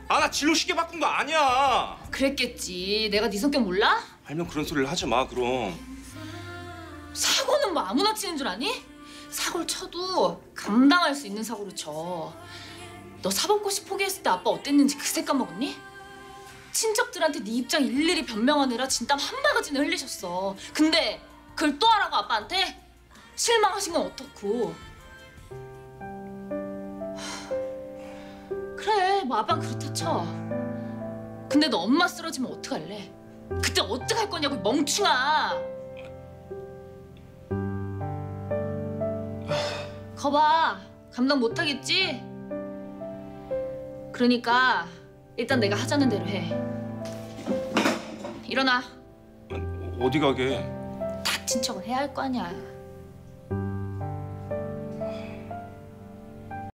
아, 나 진로 쉽게 바꾼 거 아니야. 그랬겠지. 내가 네 성격 몰라? 알면 그런 소리를 하지 마, 그럼. 사고는 뭐 아무나 치는 줄 아니? 사고를 쳐도 감당할 수 있는 사고로 쳐. 너 사법고시 포기했을 때 아빠 어땠는지 그새 까먹었니? 친척들한테 네 입장 일일이 변명하느라 진땀 한 바가지는 흘리셨어. 근데 그걸 또 하라고 아빠한테? 실망하신 건 어떻고. 그래, 뭐 아빠는 그렇다 쳐. 근데 너 엄마 쓰러지면 어떡할래? 그때 어떡할 거냐고, 이 멍충아. 거봐, 감당 못하겠지? 그러니까 일단 내가 하자는 대로 해. 일어나. 어디 가게? 다친 척을 해야 할 거 아니야.